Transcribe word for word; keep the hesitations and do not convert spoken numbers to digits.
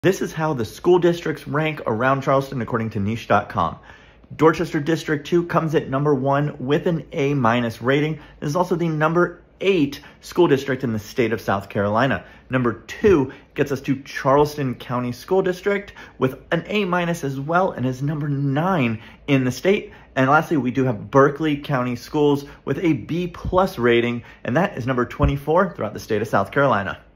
This is how the school districts rank around Charleston according to niche dot com. Dorchester District two comes at number one with an A minus rating. This is also the number eight school district in the state of South Carolina. Number two gets us to Charleston County School District with an A minus as well and is number nine in the state. And lastly, we do have Berkeley County Schools with a B plus rating, and that is number twenty-four throughout the state of South Carolina.